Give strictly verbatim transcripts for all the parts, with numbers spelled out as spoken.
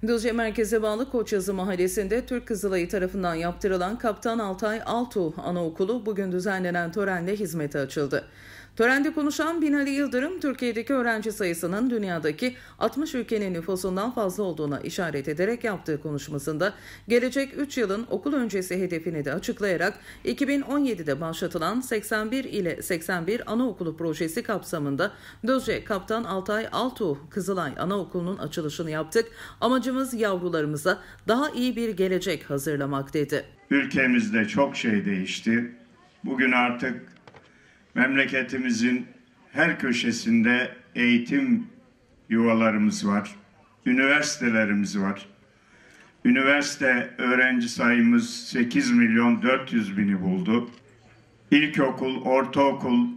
Düzce merkeze bağlı Koçyazı mahallesinde Türk Kızılayı tarafından yaptırılan Kaptan Altay Altuğ Anaokulu bugün düzenlenen törenle hizmete açıldı. Törende konuşan Binali Yıldırım, Türkiye'deki öğrenci sayısının dünyadaki altmış ülkenin nüfusundan fazla olduğuna işaret ederek yaptığı konuşmasında gelecek üç yılın okul öncesi hedefini de açıklayarak iki bin on yedide başlatılan seksen bir ile seksen bir Anaokulu projesi kapsamında Düzce Kaptan Altay Altuğ Kızılay Anaokulu'nun açılışını yaptık. Amacımız yavrularımıza daha iyi bir gelecek hazırlamak dedi. Ülkemizde çok şey değişti. Bugün artık memleketimizin her köşesinde eğitim yuvalarımız var, üniversitelerimiz var. Üniversite öğrenci sayımız sekiz milyon dört yüz bini buldu. İlkokul, ortaokul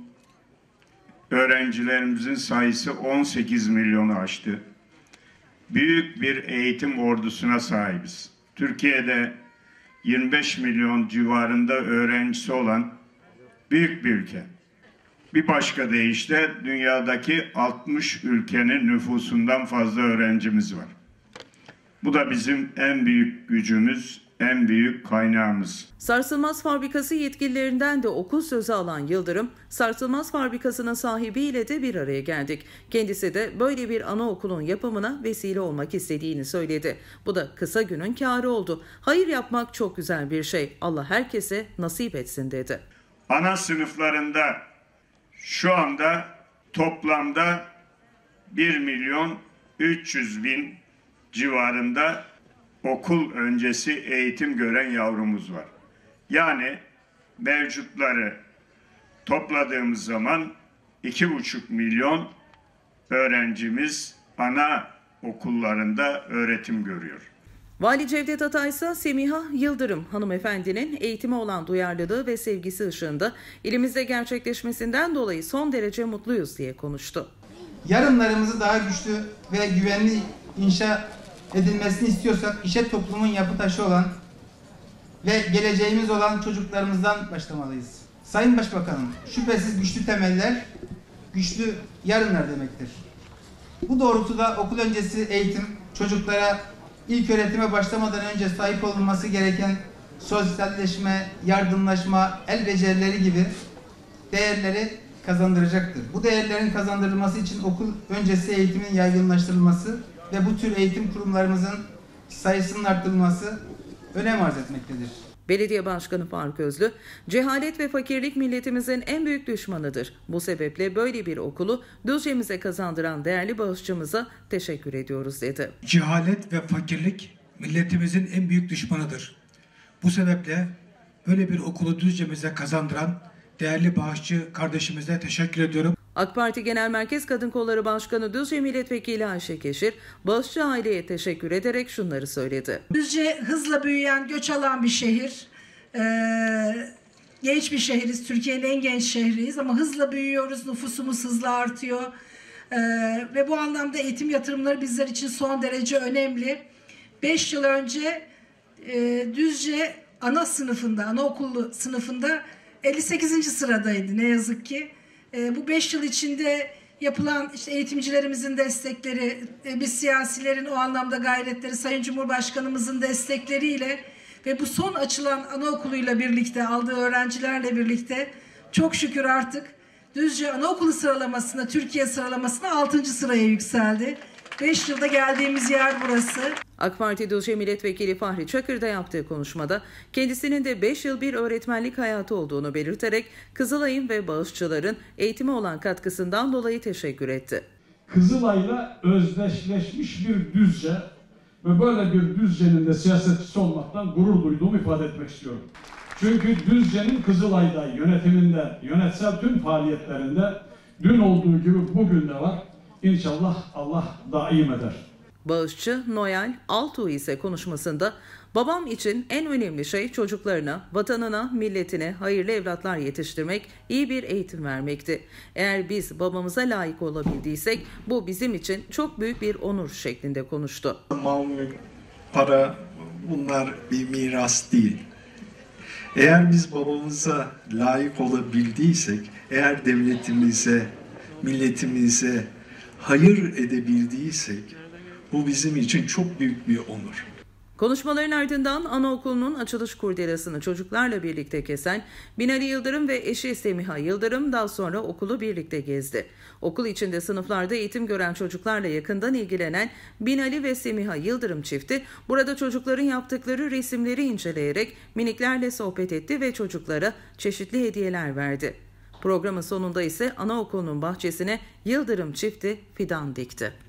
öğrencilerimizin sayısı on sekiz milyonu aştı. Büyük bir eğitim ordusuna sahibiz. Türkiye'de yirmi beş milyon civarında öğrencisi olan büyük bir ülke. Bir başka deyişle dünyadaki altmış ülkenin nüfusundan fazla öğrencimiz var. Bu da bizim en büyük gücümüz, en büyük kaynağımız. Sarsılmaz Fabrikası yetkililerinden de okul sözü alan Yıldırım, Sarsılmaz Fabrikası'nın sahibiyle de bir araya geldik. Kendisi de böyle bir anaokulun yapımına vesile olmak istediğini söyledi. Bu da kısa günün kârı oldu. Hayır yapmak çok güzel bir şey. Allah herkese nasip etsin dedi. Ana sınıflarında şu anda toplamda bir milyon üç yüz bin civarında okul öncesi eğitim gören yavrumuz var. Yani mevcutları topladığımız zaman iki buçuk milyon öğrencimiz ana okullarında öğretim görüyor. Vali Cevdet Atay ise Semiha Yıldırım hanımefendinin eğitime olan duyarlılığı ve sevgisi ışığında ilimizde gerçekleşmesinden dolayı son derece mutluyuz diye konuştu. Yarınlarımızı daha güçlü ve güvenli inşa edilmesini istiyorsak işe toplumun yapı taşı olan ve geleceğimiz olan çocuklarımızdan başlamalıyız. Sayın Başbakanım, şüphesiz güçlü temeller, güçlü yarınlar demektir. Bu doğrultuda okul öncesi eğitim çocuklara İlk öğretime başlamadan önce sahip olunması gereken sosyalleşme, yardımlaşma, el becerileri gibi değerleri kazandıracaktır. Bu değerlerin kazandırılması için okul öncesi eğitimin yaygınlaştırılması ve bu tür eğitim kurumlarımızın sayısının arttırılması önem arz etmektedir. Belediye Başkanı Faruk Özlü, cehalet ve fakirlik milletimizin en büyük düşmanıdır. Bu sebeple böyle bir okulu Düzce'mize kazandıran değerli bağışçımıza teşekkür ediyoruz dedi. Cehalet ve fakirlik milletimizin en büyük düşmanıdır. Bu sebeple böyle bir okulu Düzce'mize kazandıran değerli bağışçı kardeşimize teşekkür ediyorum. AK Parti Genel Merkez Kadın Kolları Başkanı Düzce Milletvekili Ayşe Keşir, bağışçı aileye teşekkür ederek şunları söyledi. Düzce hızla büyüyen, göç alan bir şehir. Ee, genç bir şehiriz, Türkiye'nin en genç şehriyiz ama hızla büyüyoruz, nüfusumuz hızla artıyor. Ee, ve bu anlamda eğitim yatırımları bizler için son derece önemli. beş yıl önce e, Düzce ana sınıfında, anaokulu sınıfında elli sekizinci sıradaydı ne yazık ki. E, bu beş yıl içinde yapılan işte eğitimcilerimizin destekleri, e, biz siyasilerin o anlamda gayretleri, Sayın Cumhurbaşkanımızın destekleriyle ve bu son açılan anaokuluyla birlikte, aldığı öğrencilerle birlikte çok şükür artık Düzce anaokulu sıralamasında, Türkiye sıralamasında altıncı sıraya yükseldi. beş yılda geldiğimiz yer burası. AK Parti Düzce Milletvekili Fahri Çakır da yaptığı konuşmada kendisinin de beş yıl bir öğretmenlik hayatı olduğunu belirterek Kızılay'ın ve bağışçıların eğitime olan katkısından dolayı teşekkür etti. Kızılay'la özdeşleşmiş bir Düzce ve böyle bir Düzce'nin de siyasetçisi olmaktan gurur duyduğumu ifade etmek istiyorum. Çünkü Düzce'nin Kızılay'da yönetiminde, yönetsel tüm faaliyetlerinde dün olduğu gibi bugün de var. İnşallah Allah daim eder. Bağışçı Noel Altuğ ise konuşmasında babam için en önemli şey çocuklarına, vatanına, milletine hayırlı evlatlar yetiştirmek, iyi bir eğitim vermekti. Eğer biz babamıza layık olabildiysek bu bizim için çok büyük bir onur şeklinde konuştu. Mal, mülk, para bunlar bir miras değil. Eğer biz babamıza layık olabildiysek, eğer devletimize, milletimize hayır edebildiysek Bu bizim için çok büyük bir onur. Konuşmaların ardından anaokulunun açılış kurdelasını çocuklarla birlikte kesen Binali Yıldırım ve eşi Semiha Yıldırım daha sonra okulu birlikte gezdi. Okul içinde sınıflarda eğitim gören çocuklarla yakından ilgilenen Binali ve Semiha Yıldırım çifti burada çocukların yaptıkları resimleri inceleyerek miniklerle sohbet etti ve çocuklara çeşitli hediyeler verdi. Programın sonunda ise anaokulunun bahçesine Yıldırım çifti fidan dikti.